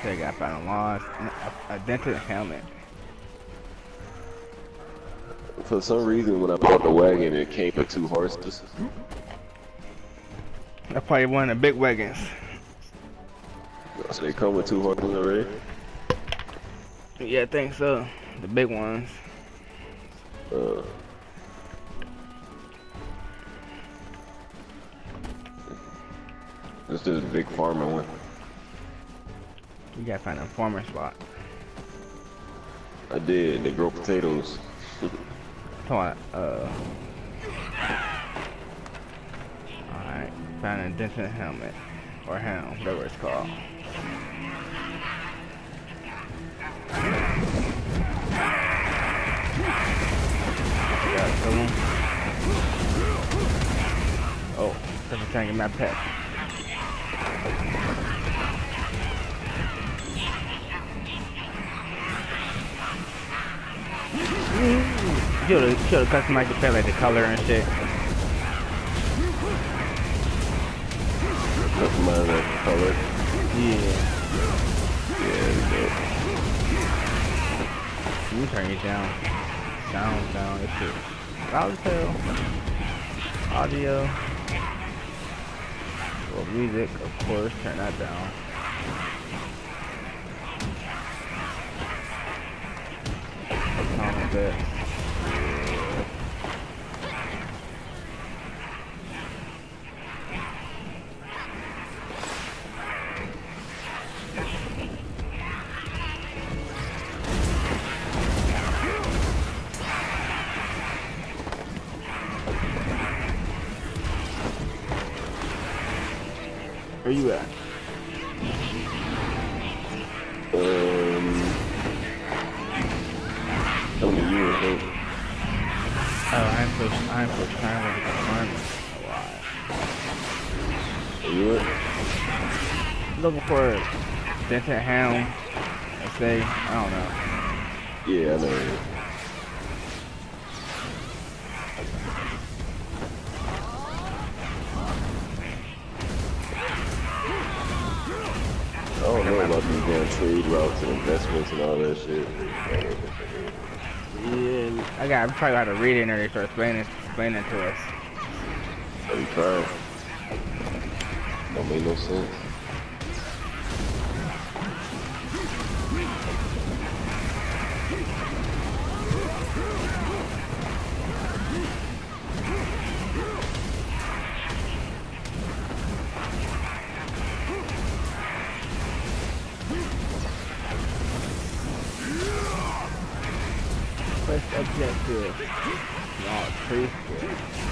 They got found lost. A dented helmet. For some reason, when I bought the wagon, it came with 2 horses. That's probably one of the big wagons. So they come with 2 horses already? Yeah, I think so. The big ones. This is a big farming one. You gotta find a farmer spot. I did. They grow potatoes. Alright, found a dented helmet. Or helm, whatever it's called. Gotta kill him. Oh, I'm trying to get my pet. You should've customized your pet, like the color and shit. Customize that color. Yeah. Yeah, You turn it down. Down, this shit. Loud as hell. Audio. Well, music, of course, turn that down. A bit. Where you at? Tell me you were there. I'm for trying to get the farm. Are you it? Looking for a dented helm. I say, I don't know. Yeah, I know it. I don't know about these damn trade routes and investments and all that shit. Yeah, I'm trying how to read it and they start explaining to us. Are you trying? Don't make no sense. Quest objective. Wow, pretty good.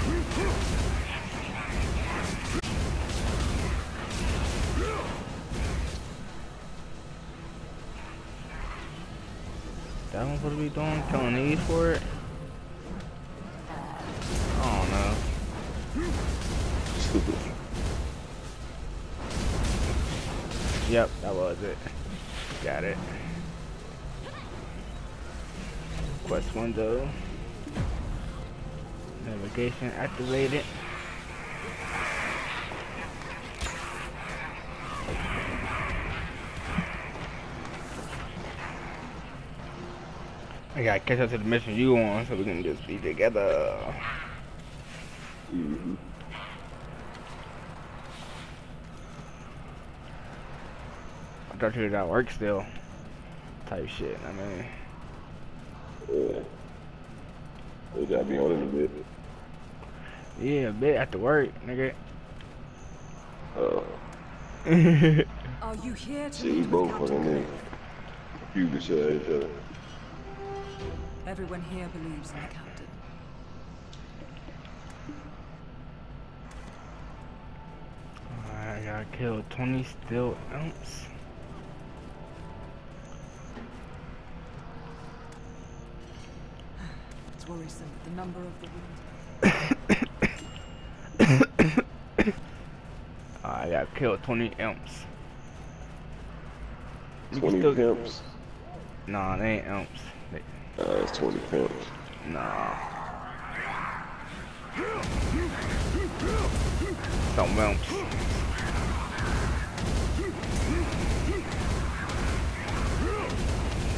That one's what are we doing? Killing these for it? I don't know. Yep, that was it. Got it. Quest window. Navigation activated. I gotta catch up to the mission you on so we can just be together. Mm-hmm. I thought you got work still. Type shit, I mean. Yeah. We gotta be on it a bit. Yeah, a bit after work, nigga. Are you here to See, we meet both with fucking Captain in. Confuse the shit out of each other. Everyone here believes in the captain. I gotta kill 20 steel ounce. It's worrisome, the number of the wounded. I gotta kill 20 imps. 20 pimps? Nah, they ain't imps. It's 20 pimps. Nah. Some imps.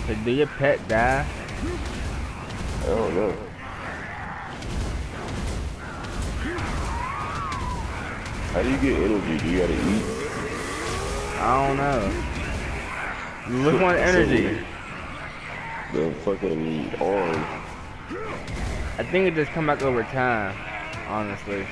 So do your pet die? I don't know. How do you get energy? Do you gotta eat? I don't know. Which one energy? The fucking arm. I think it just come back over time, honestly.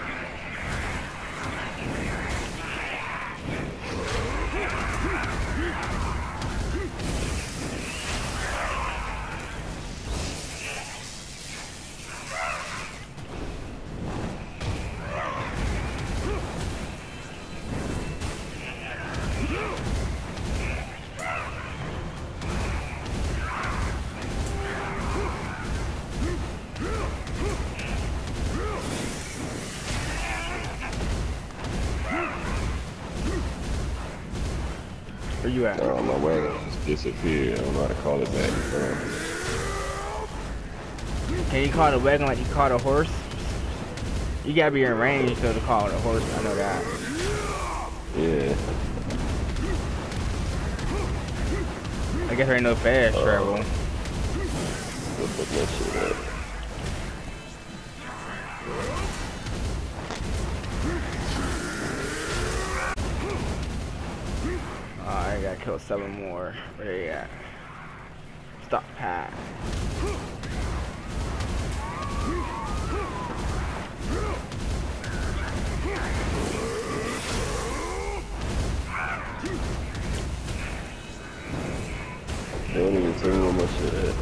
Where you at? Oh, my wagon just disappeared. I don't know how to call it back. Can you call it a wagon like you call it a horse? You gotta be in range to call it a horse. I know that. Yeah. I guess there ain't no fast travel. Go put that shit up. I gotta kill 7 more. Where they at? Stop pack. They don't even tell me where my shit at.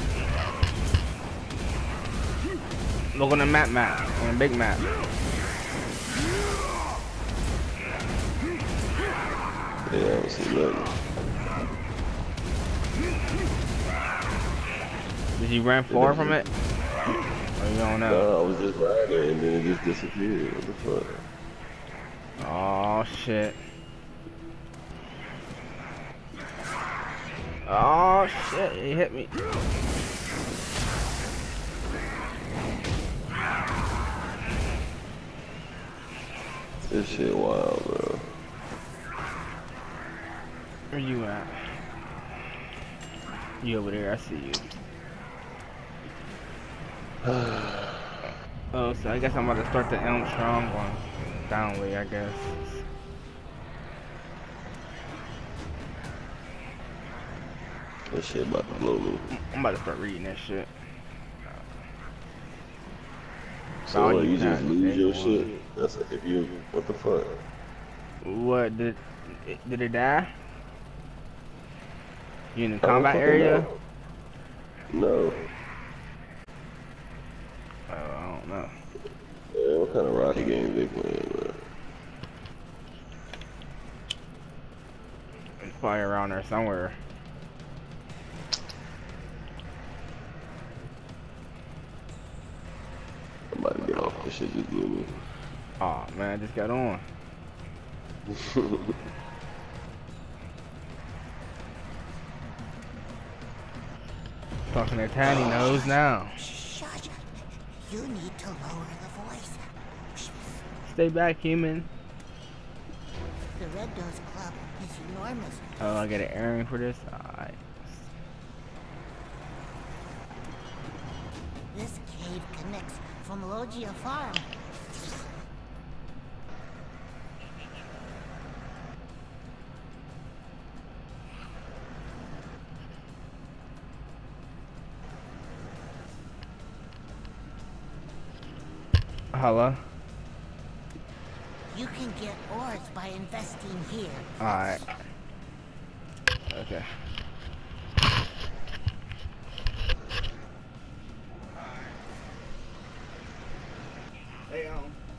Look on the map, on the big map. Yeah, I don't see nothing. Did you run far from it? Or you don't know? No, I was just riding and then it just disappeared. What the fuck? Oh shit. Oh shit, he hit me. This shit wild, bro. Where you at? You over there, I see you. Oh, so I guess I'm about to start the Elm Strong one. Downway, I guess. This shit about to blow me. I'm about to start reading that shit. So what, you just lose your shit? That's a, if you, what the fuck? What, did it die? You in the combat area? No. Oh, I don't know. Yeah, what kind of rocket game they playing, bro? It's probably around there somewhere. I'm about to get off. This shit just blew me. Oh man, I just got on. Talking to Tiny knows now. Shut. You need to lower the voice. Stay back, human. The Red Nose Club is enormous. Oh, I get an airing for this? Alright. This cave connects from Logia Farm. Hello? You can get ores by investing here. Alright. Okay. Hey,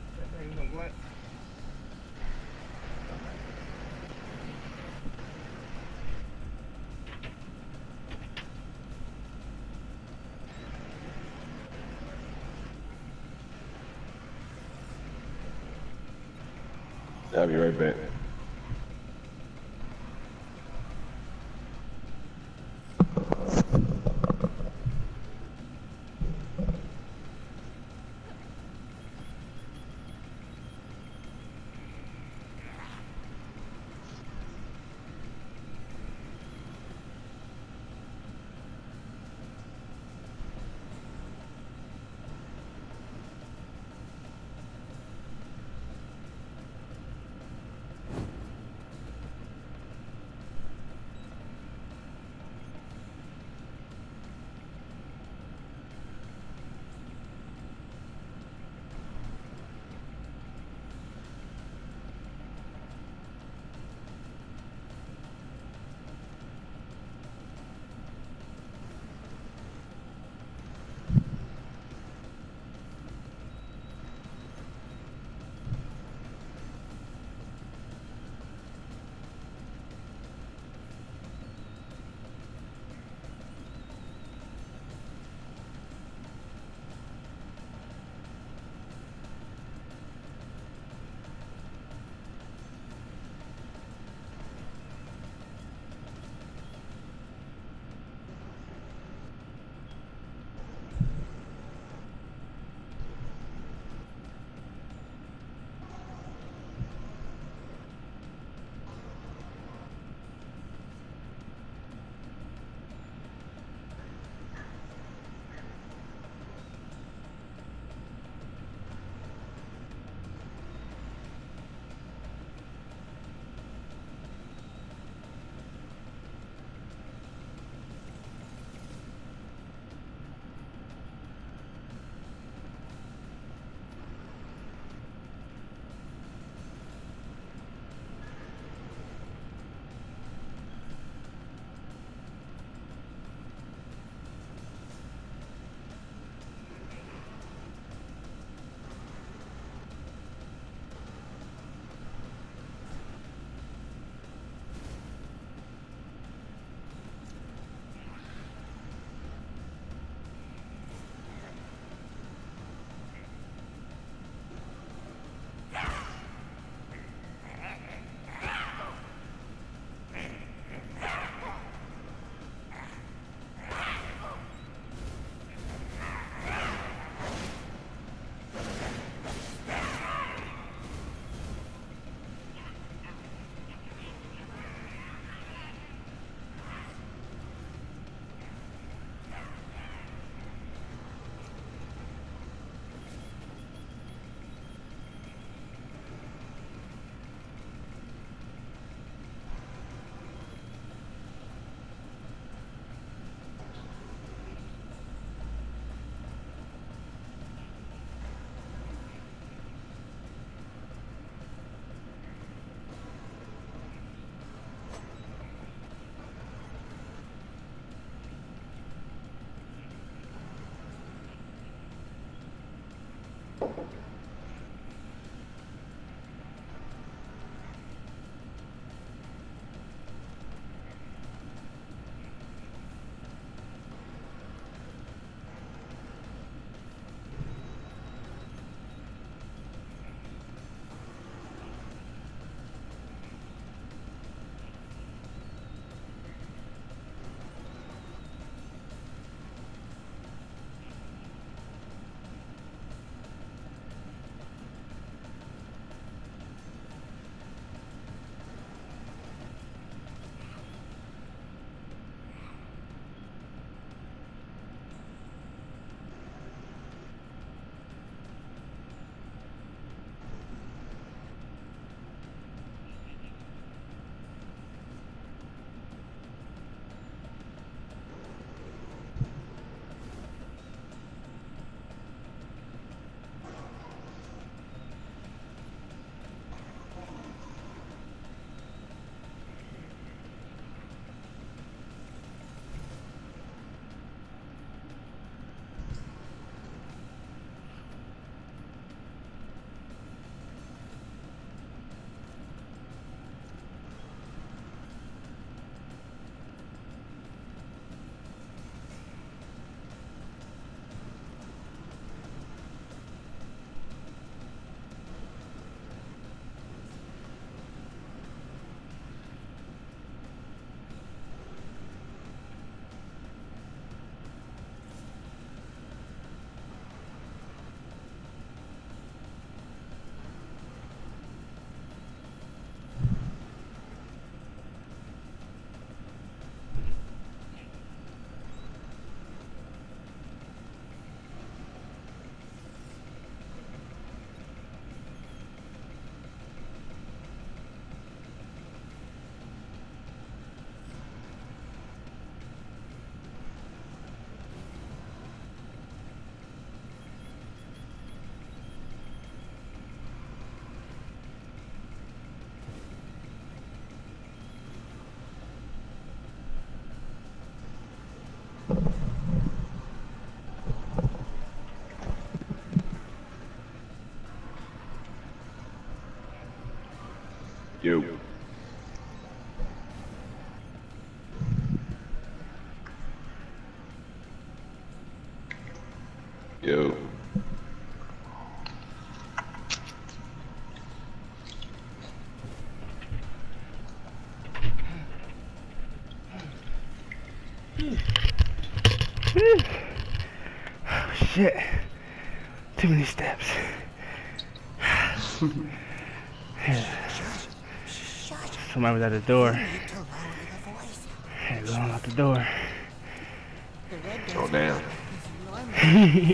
I'll be right back. Yo. Yo. Oh, shit. Too many steps. Somebody was at the door. To lower the voice. Hey, going out the door. The red Oh, door's damn. is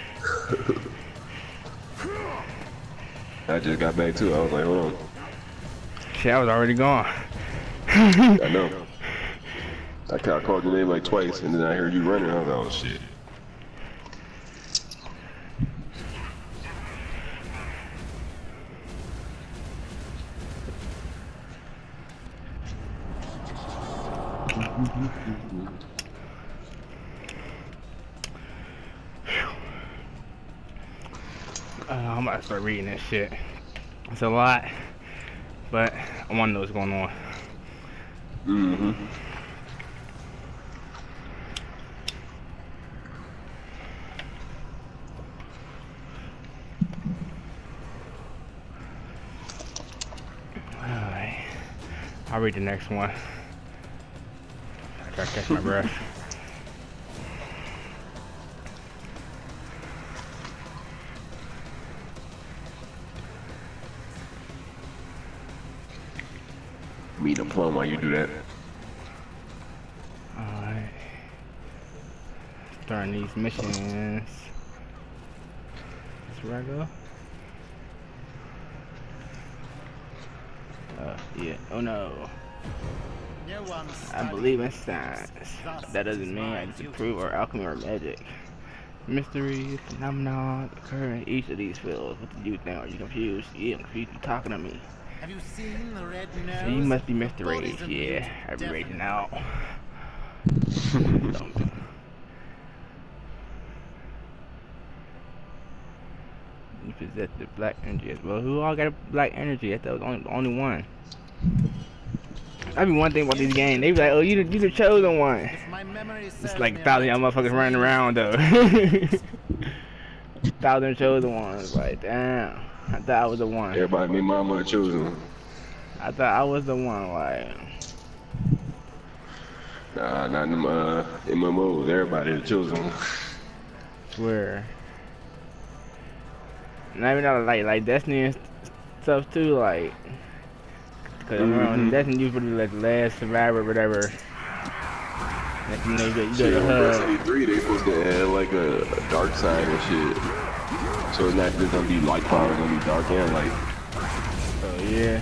I just got back too. I was like, hold on. Shit, I was already gone. I know. I called your name like twice, and then I heard you running. I was like, oh shit. I'm about to start reading this shit. It's a lot, but I want to know what's going on. Mm-hmm. Alright. I'll read the next one. I gotta catch my breath. Meet a plum while you do that. Alright. Starting these missions. That's where I go? Yeah. Oh no. I believe in science. That doesn't mean I disapprove of alchemy or magic. Mysteries, phenomena occur in each of these fields. What do you think? Are you confused? Yeah, I'm confused. You talking to me? Have you seen the red nose? So you must be Mr. The Rage. body's Yeah, immune I've to been raging death. out. You You possess the black energy as well. Who all got a black energy? I thought it was only one. That'd be one thing about this game. They be like, oh, you the chosen one. If my memory It's serves like me 1,000 y'all right, motherfuckers running around though. 1,000 chosen ones. Like, damn. I thought I was the one. Everybody, me mama the chosen one. I thought I was the one. Like, Nah, not in them MMOs. Everybody the chosen one. swear. Not even out of like Destiny and stuff too. Like, cause around Destiny you really like the last survivor or whatever. Like, you know, you got Shit, your on hub. Destiny 3, they supposed to add like a dark side and shit. So it's not just gonna be light power, it's gonna be dark and light. Oh yeah.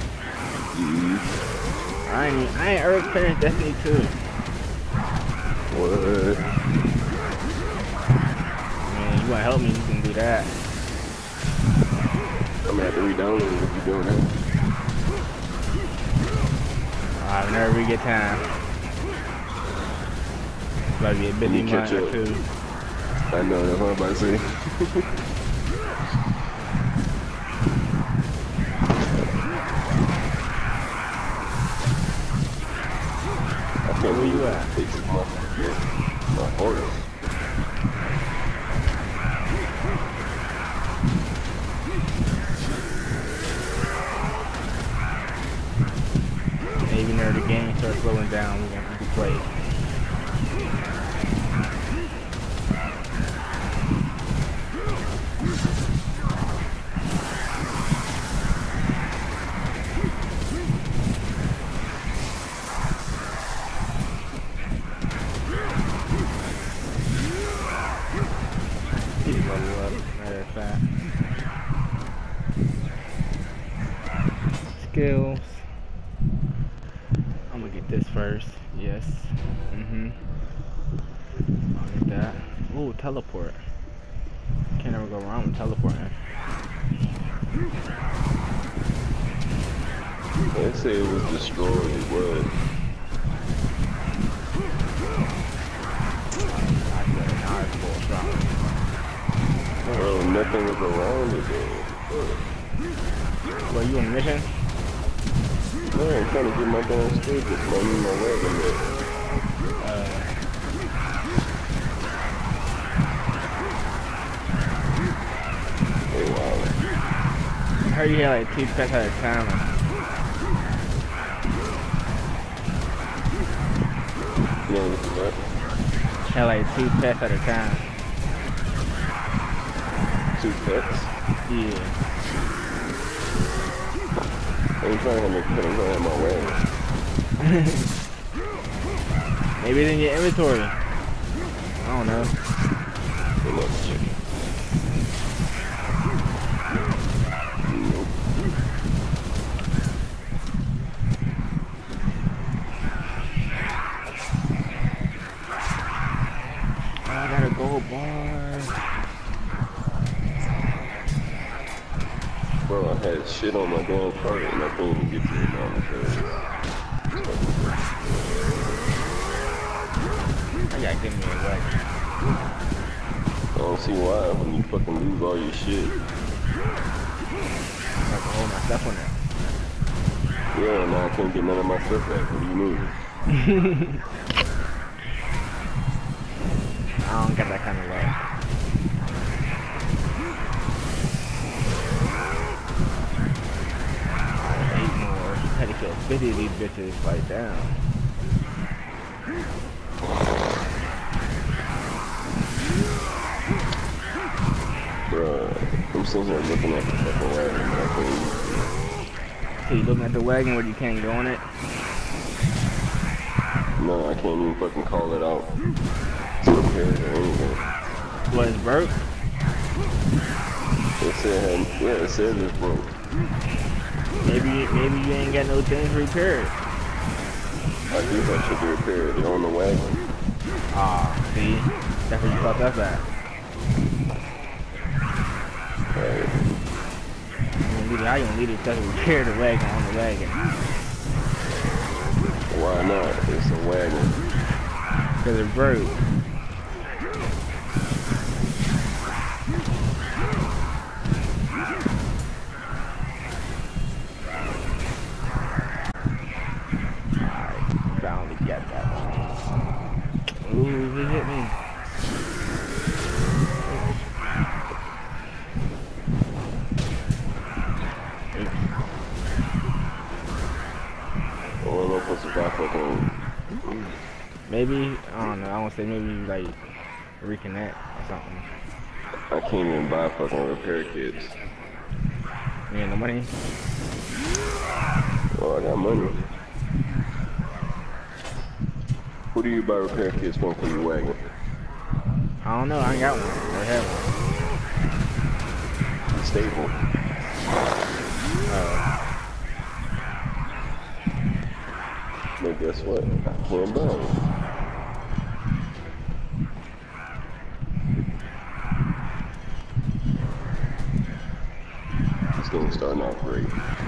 I ain't ever experienced Destiny 2. What? Man, you wanna help me? You can do that. I'm gonna have to re-download it if you're doing that. Whenever we get time. It's about to be a busy Let me catch month or up. two. I know, that's what I'm about to say. I can't Where you believe at? it takes my horse. Maybe whenever the game starts slowing down, we're gonna play. Level up, matter of fact. Skills. I'm gonna get this first. Yes. I'll get that. Ooh, teleport. Can't ever go wrong with teleporting. They say it was destroyed, it was. Now it's full strong. Bro, nothing was around it though. Well, you on a mission? Man, I'm trying to get my damn stage just running my wagon there. Oh wow. I heard you had like 2 pets at a time. You know what? Had like 2 pets at a time. 2 pets? Yeah. I'm trying to put them on my wagon. Maybe it's in your inventory. I don't know. Good luck, chicken. I got a gold bar. Bro, I had shit on my damn cart and I couldn't even get to it now because I gotta give me a wagon. I don't see why when you fucking lose all your shit. I have to hold my stuff on there. Yeah, now I can't get none of my stuff back. What do you mean? I don't got that kind of luck. Had to kill 50 of these bitches like down. Bruh, I'm sitting here looking at the fucking wagon and I can't even. So you looking at the wagon where you can't go on it? No, I can't even fucking call it out to repair it or anything. What, it's broke? It said, yeah, it says it's broke. Maybe you ain't got no things to repair it. I do that should be repaired. It's on the wagon. Ah, see? That's where you fucked up at. Right. How you gonna leave it to repair the wagon on the wagon? Why not? It's a wagon. Because it's broke. Maybe, I don't know, I want to say maybe like reconnect or something. I can't even buy fucking repair kits. You ain't no money? Oh, I got money. Who do you buy repair kits from for your wagon? I don't know, I ain't got one. I have one. Stable. But guess what? I can't buy it. This game's starting off great.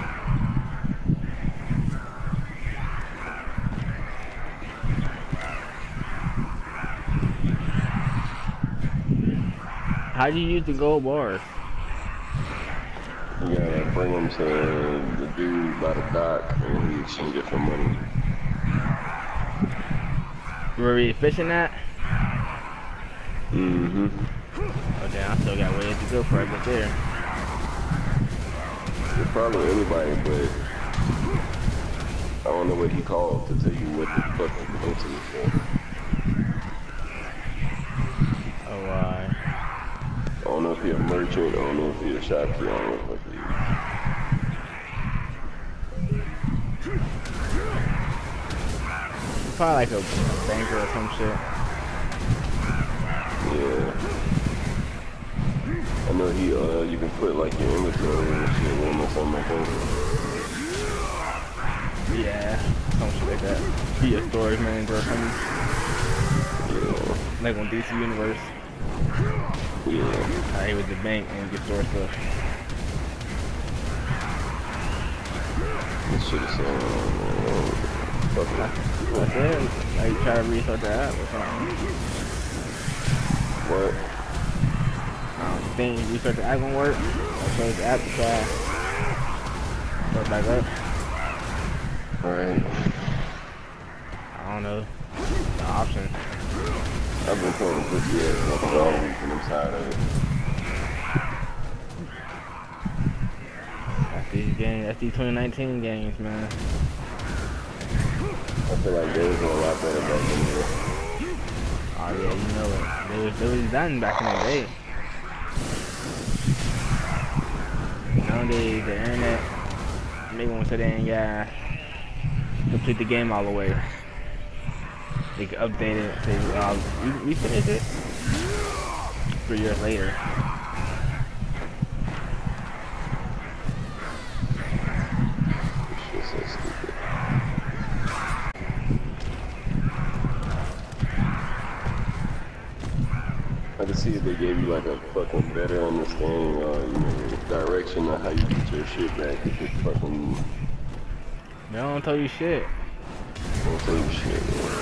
How'd you use the gold bars? You gotta bring them to the dude by the dock and he exchange it for money. You were really fishing that? Mm-hmm. Oh damn, I still got ways to go before I get there. It's probably anybody, but I don't know what he called to tell you what the fuck to go to for. Oh, I don't know if he's a merchant, I don't know if he's a shopkeeper, I don't know what he is. probably like a banker or some shit. Yeah. I know he, you can put like your inventory and shit in or something like that. Yeah, some shit like that. Be a storage manager or something. Yeah. Like on DC Universe. Yeah. He was the bank and get store stuff. This shit is so fuck it. That's it. Like try to restart the app or something. What? I don't think restart the app gonna work. I'll close the app to try. Start back up. Alright. I don't know. The option. I've been trying to put the ass up all week and I'm tired of it. That's these games, that's these 2019 games, man. I feel like they was a lot better back then. Oh yeah, you know it. They was done back in the day. Nowadays, the internet, they won't say they ain't got complete the game all the way. They can update it, say, we finished it 3 years later. This shit's so stupid. I can see if they gave you like a fucking better understanding, you know, direction of how you get your shit back. If it fucking They don't tell you shit. don't tell you shit, man.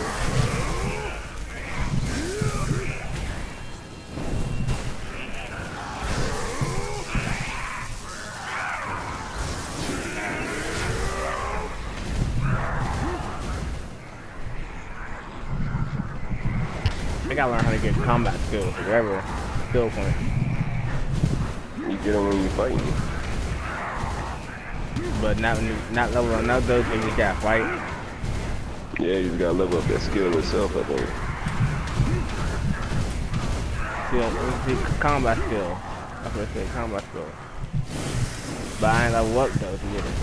I gotta learn how to get combat skills, whatever skill point. You get them when you fighting. But not level up those things you gotta fight. Yeah, you just gotta level up that skill itself, I think. See, combat skill. That's what I said, combat skill. But I ain't level up though to get it.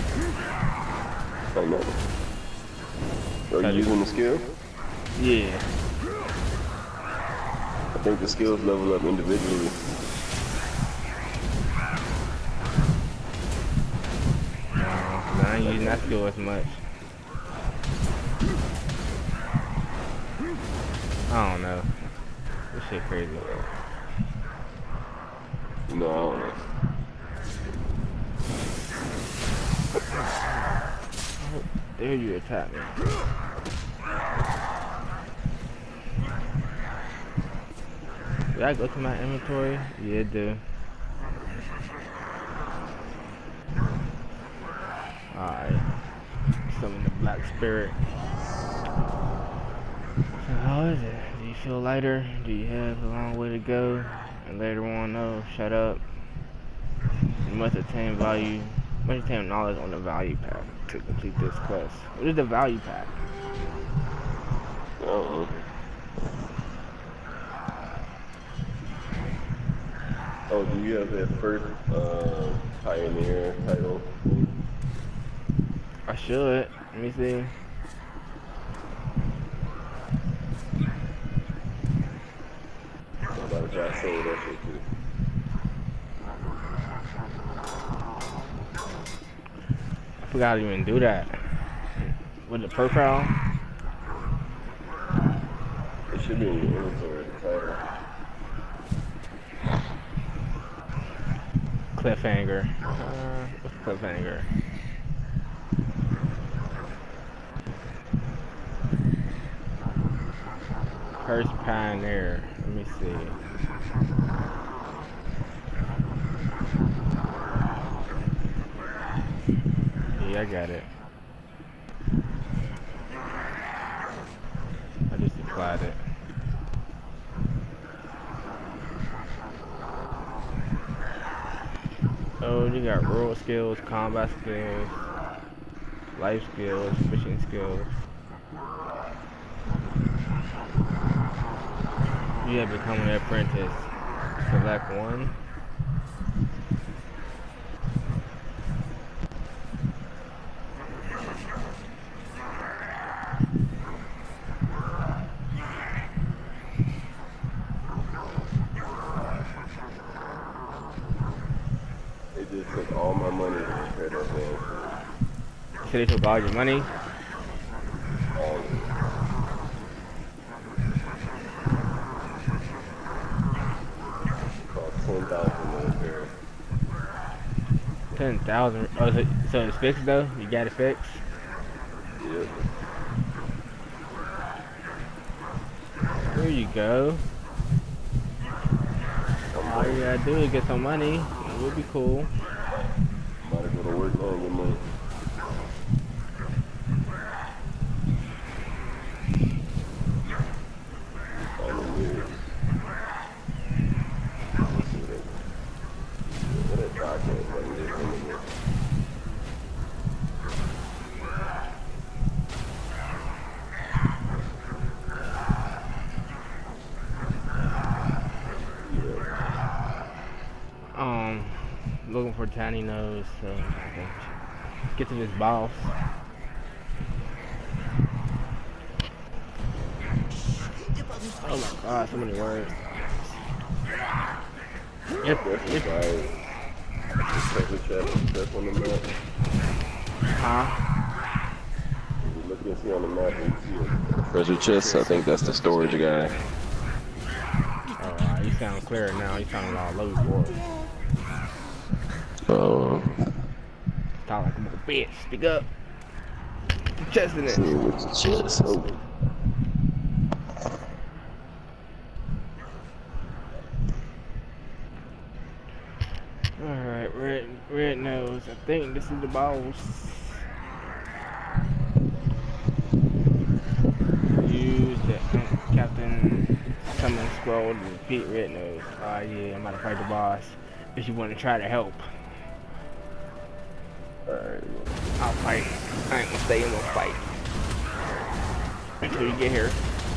I know. Are you using the skill? Yeah. I think the skills level up individually. No, I ain't using that skill as much. I don't know. This shit crazy. No, I don't know. There you attack me. Did I go to my inventory? Yeah, it do. Alright. Summon the Black Spirit. So how is it? Do you feel lighter? Do you have a long way to go? And later on, no, shut up. You must attain knowledge on the value pack to complete this quest. What is the value pack? Uh-uh. Oh, do you have that first Pioneer title? I should. Let me see. About if I sold that shit too. I forgot to even do that. With the profile. It should be in your inventory, the title. Cliffhanger. What's cliffhanger? First Pioneer. Let me see. Yeah, I got it. I just applied it. Oh, you got rural skills, combat skills, life skills, fishing skills. You have become an apprentice. Select one. They just took all my money to repair that thing. So they took all your money. All of it. Cost 10,000 to repair. 10,000. Oh, so it's fixed though? You got it fixed? Yep. There you go. All you gotta do is get some money. It would be cool. About to go to work now and get money. Looking for Tiny Nose, so okay. Get to this boss. Oh my god, so many words. Yep. Huh? Look and see on the map and see a treasure chest. I think that's the storage guy. Oh, you sound clear now. You sound all low for it. Talk like a little bitch. Speak up. Chest in it. See what's the chest. Oh. Alright, red nose. I think this is the boss. Use the Captain Summon Scroll to defeat Red Nose. Yeah, I'm about to fight the boss. If you want to try to help. Alright. I'll fight. I ain't gonna stay in no fight. Until you get here.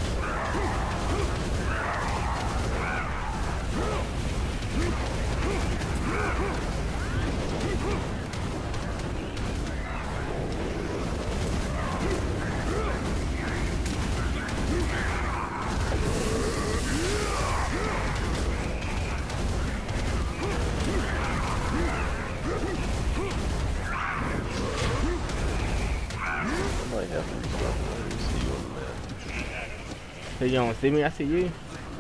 So you don't see me? I see you.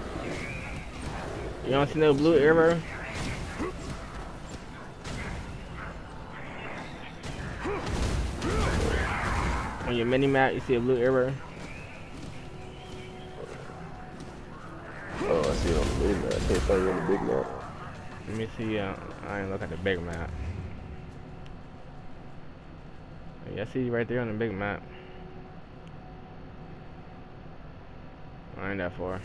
You don't see no blue arrow? On your mini map, you see a blue arrow? Oh, I see it on the mini map. I can't find it on the big map. Let me see. I ain't look at the big map. Yeah, I see you right there on the big map. I ain't that far.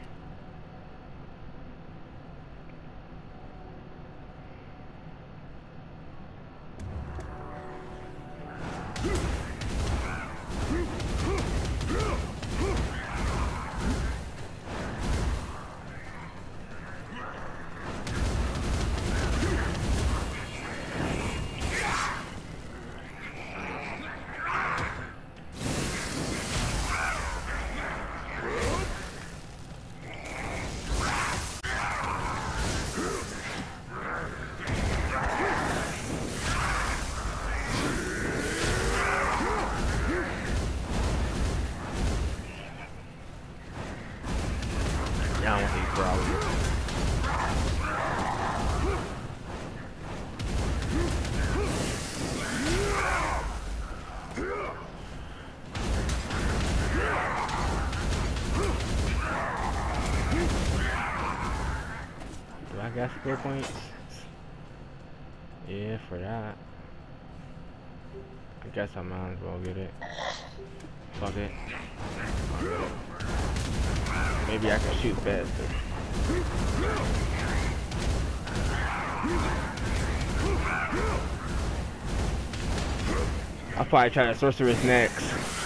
skill points. Yeah, for that. I guess I might as well get it. Fuck it. Maybe I can shoot faster. I'll probably try the sorceress next.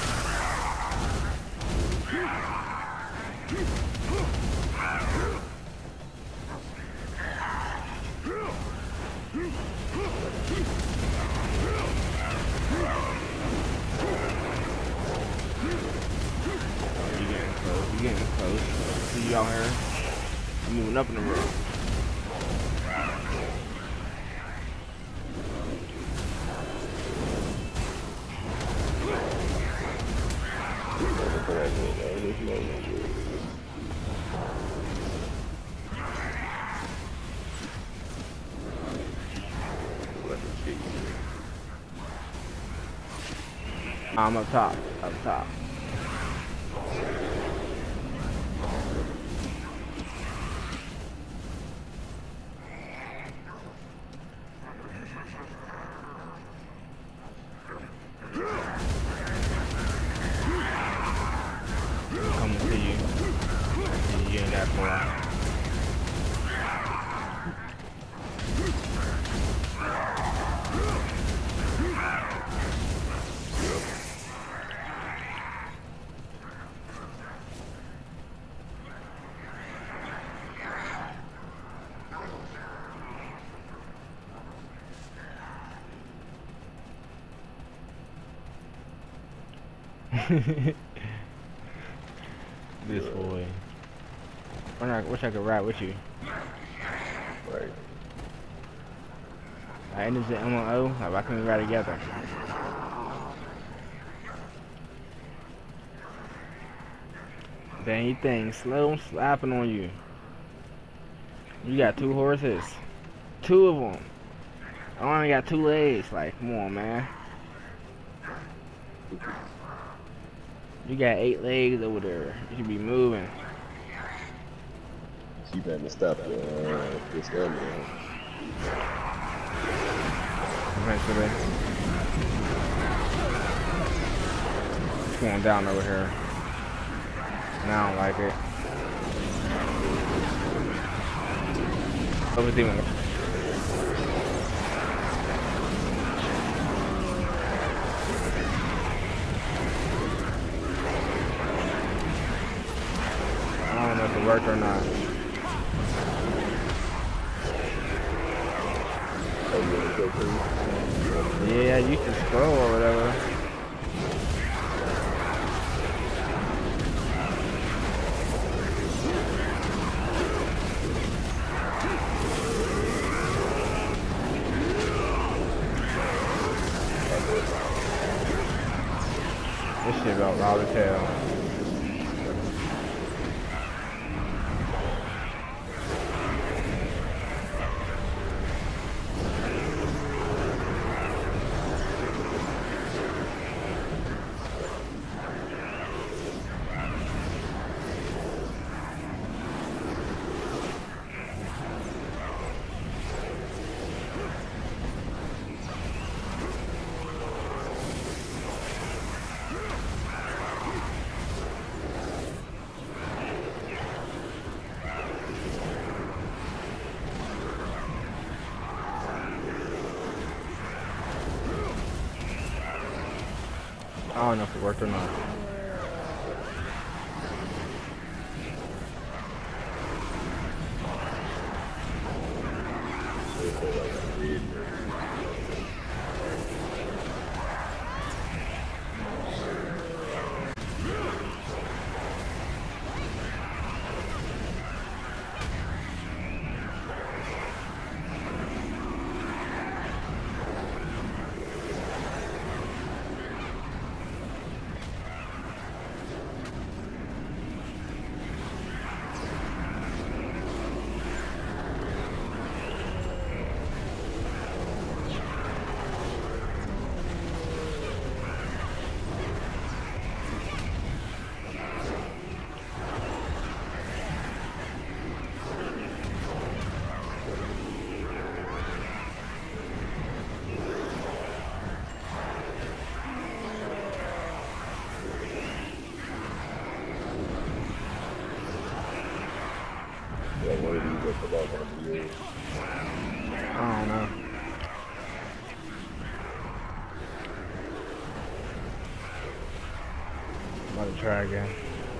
You getting close. See you out here. You moving up in the road. I'm up top. Up top. Coming to you. You ain't that far. This boy. I wish I could ride with you. Right. And is it MMO? Like, why can't we ride together? Dang, you think slow slapping on you. You got 2 horses. 2 of them. I only got 2 legs. Like, come on, man. You got 8 legs over there. You should be moving. She better stop this gun. Eventually. It's going down over here. And I don't like it. What was even? I don't know if it worked or not. Yeah, you can scroll or whatever. This shit about loud as hell. I don't know if it worked or not. not gonna be able. I don't know. I'm about to try again.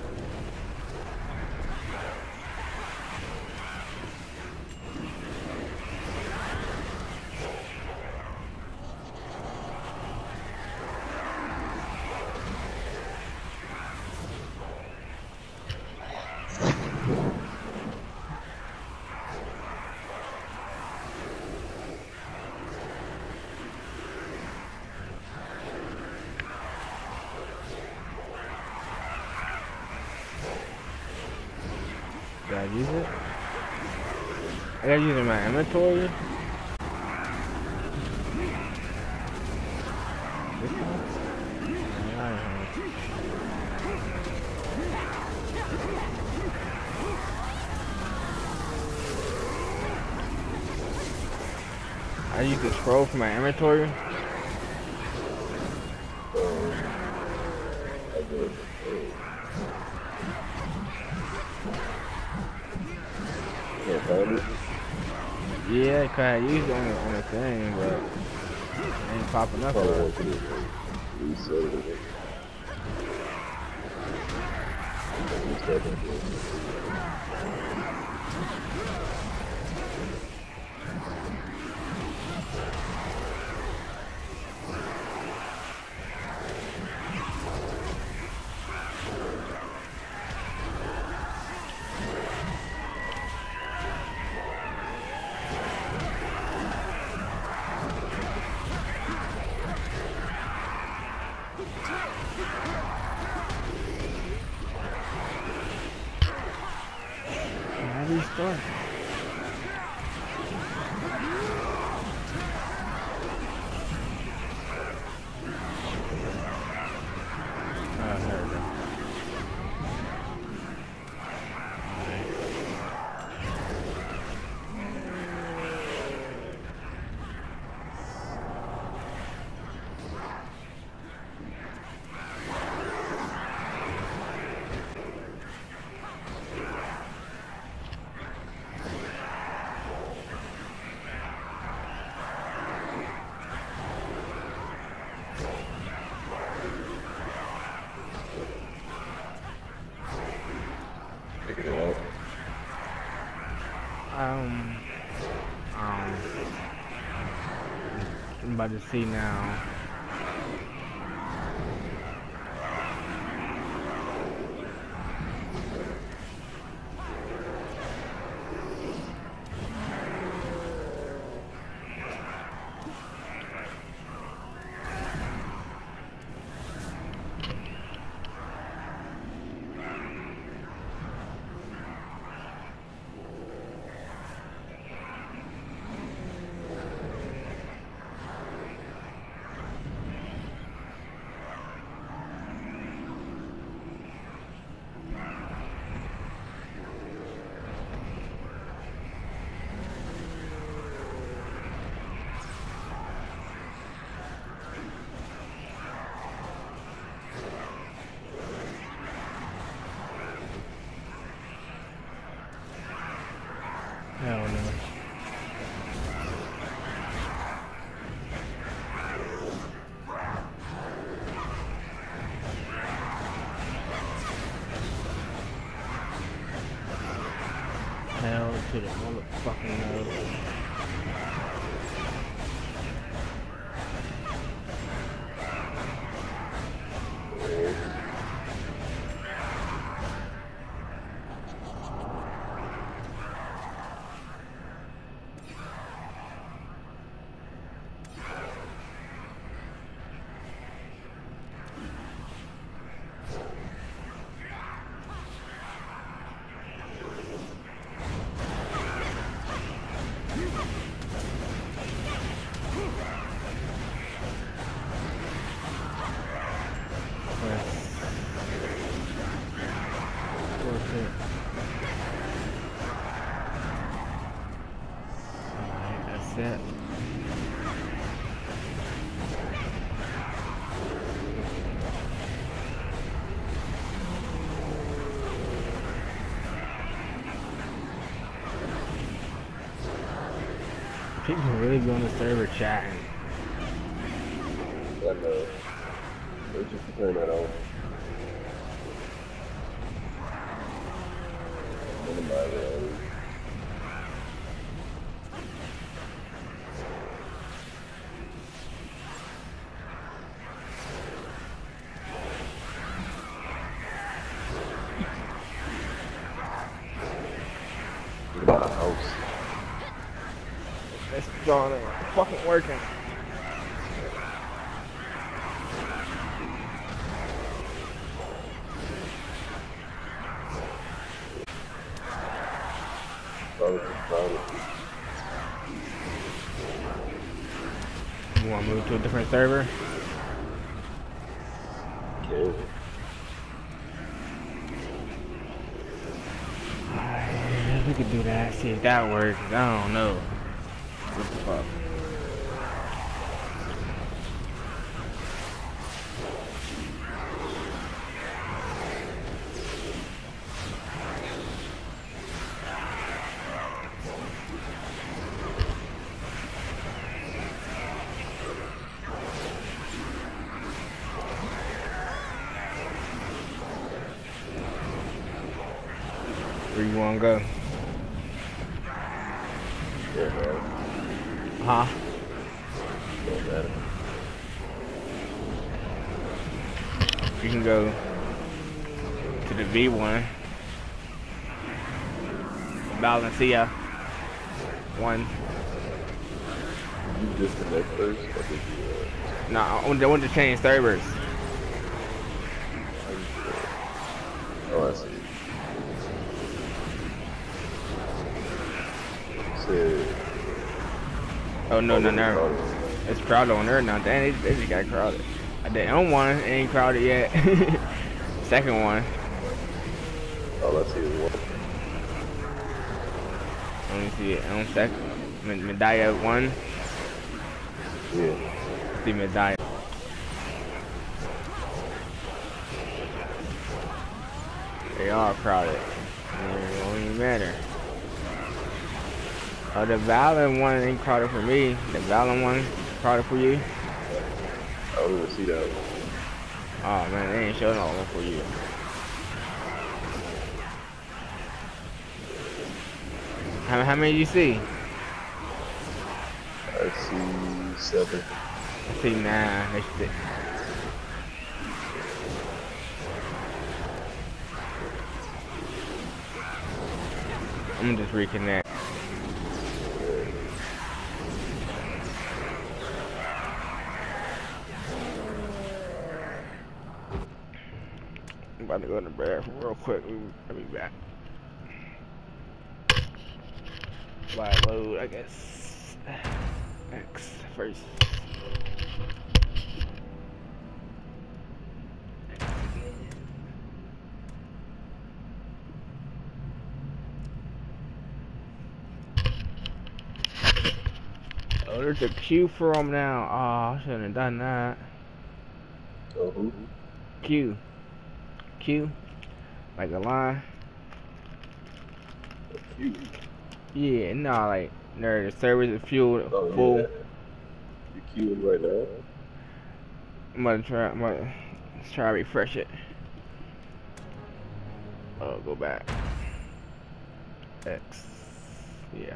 Did I use it? I gotta use it in my inventory? This one? I use the scroll for my inventory? Can't find it. Yeah, cause I used it on the thing, but it ain't popping up. Probably won't put it in. Reset it. Restart it. How do you start? Oh, there we go. Figure it out. I'm about to see now. People really be on the server chatting. I know. Let's just turn that on. Minimize it. What about a house? This drawing ain't fucking working. You want to move to a different server? Okay. Alright, we could do that. See if that works. I don't know. What the fuck? Where you wanna go? Yeah, man. Huh? Don't matter. You can go to the V1. Valencia 1. You disconnect first, or did you, Nah, I want to change servers. Oh, I see. Said, Oh no. It's crowded on there now. Damn, they just got crowded. The M1 ain't crowded yet. Second one. all I see is one. Let me see it. On second. Medalla 1. Yeah. See Medalla. They all crowded. It don't even matter. Oh, the Valor one ain't crowded for me. The Valor one crowded for you. I don't even see that one. Oh man, they ain't showing all one for you. How many you see? I see 7. I see 9. They should. I'm gonna just reconnect. I'm about to go in the bathroom real quick. I'll be back. Live load, I guess. X first. Oh, there's a Q for them now. Oh, I shouldn't have done that. Oh, who? Q. Like a line. You. Yeah, no, like the servers is fuel Oh, full. yeah. You queuing right now? I'm gonna try to refresh it. Oh, go back. X. Yeah.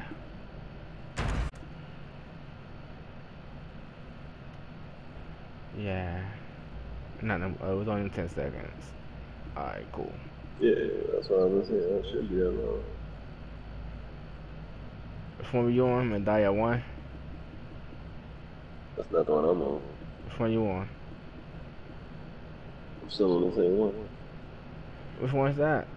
Yeah. Not no, it was only 10 seconds. Alright, cool. Yeah, that's what I was saying. That should be that long. Which one were you on? Medalla 1? That's not the one I'm on. Which one you on? I'm still on the same one. Which one's that?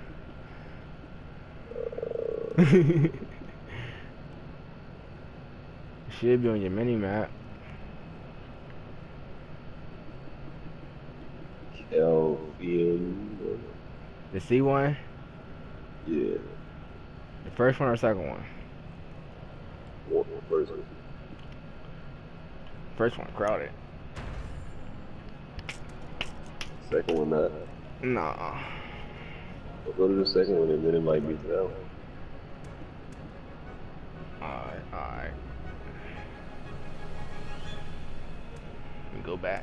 Should be on your mini map. LVN. The C one? Yeah. The first one or second one? First one. First one crowded. Second one not. Nah. We'll go to the second one and then it might be that one. Alright. Let me go back.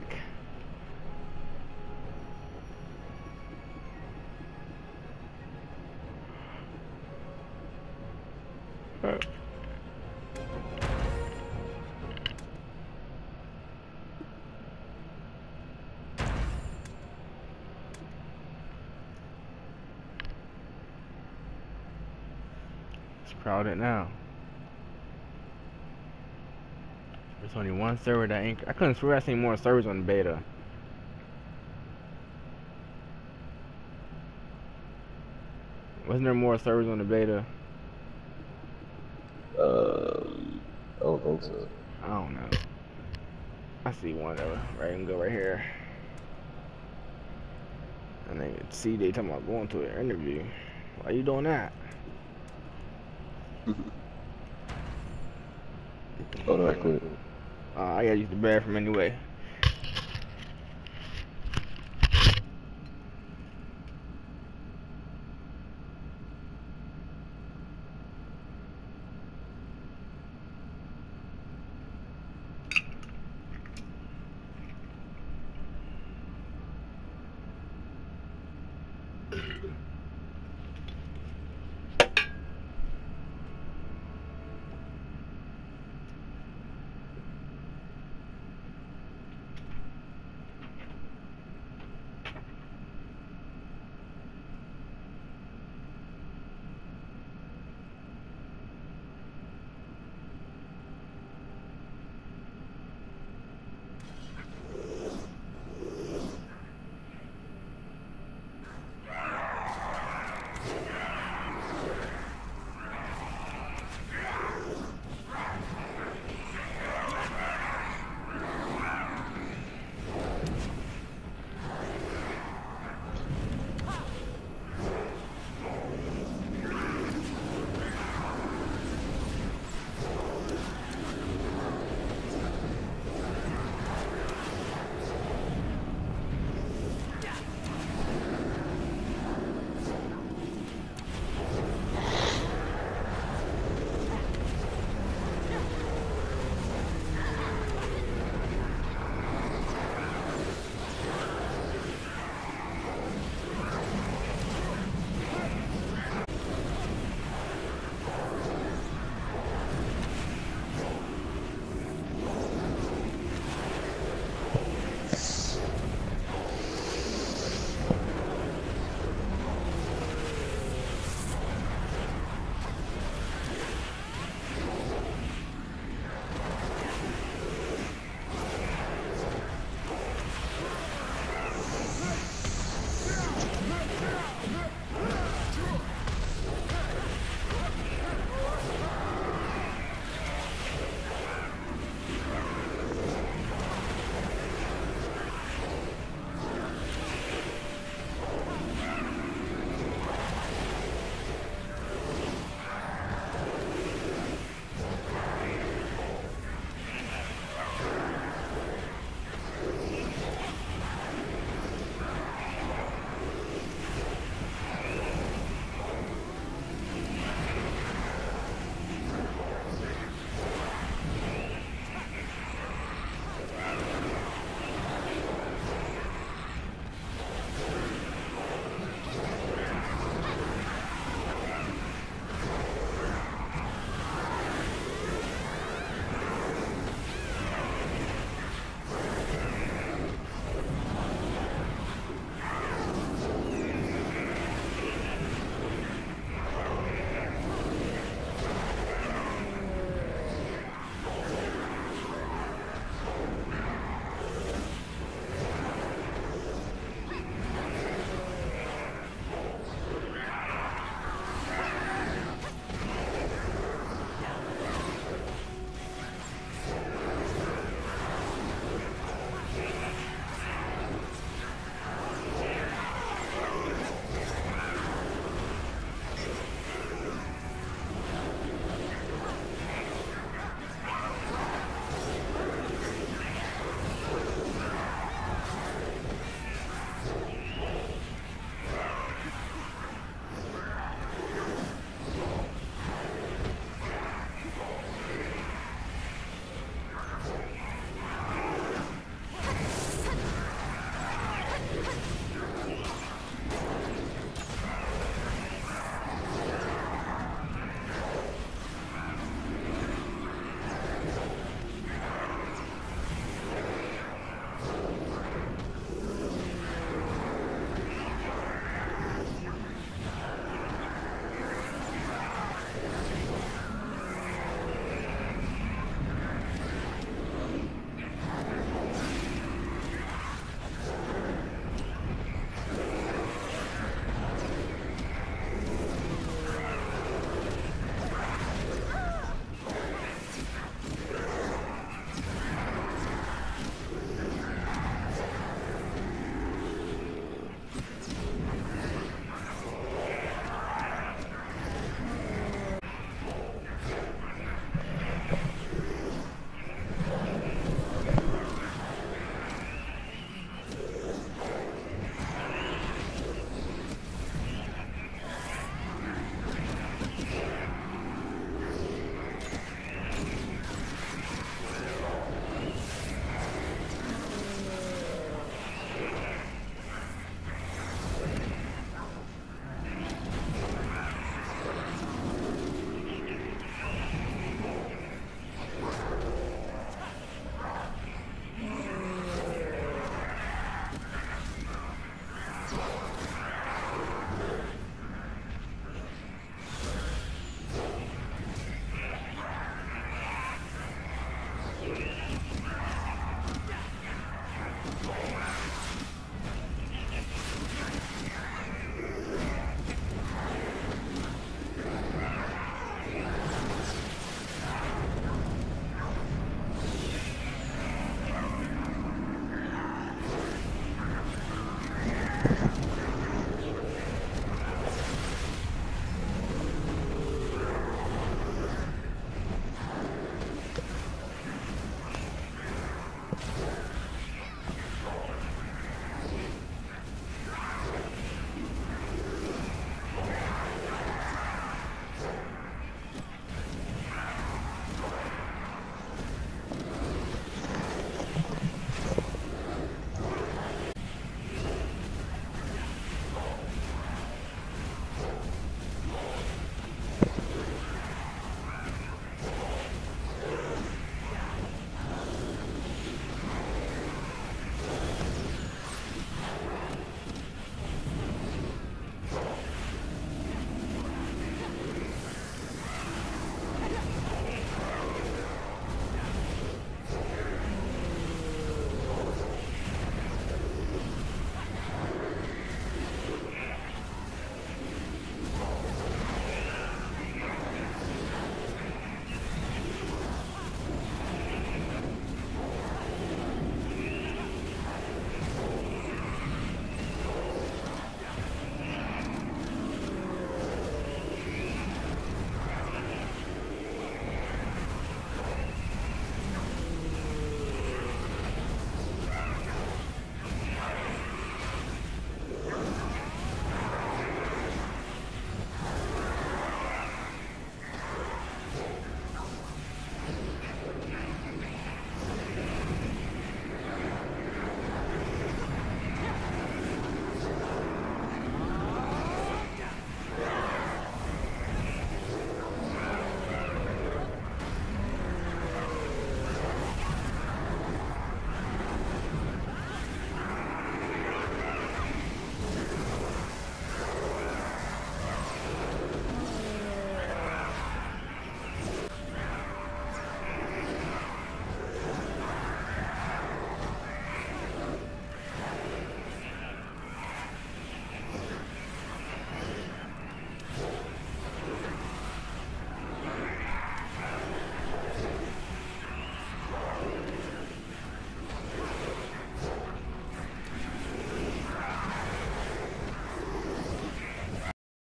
It's crowded now. There's only one server that ain't. I couldn't swear I seen more servers on the beta. Wasn't there more servers on the beta? I don't think so. I don't know. I see one though. Right, and go right here. And then see they talking about going to an interview. Why you doing that? Oh, no, I quit. I gotta use the bathroom anyway.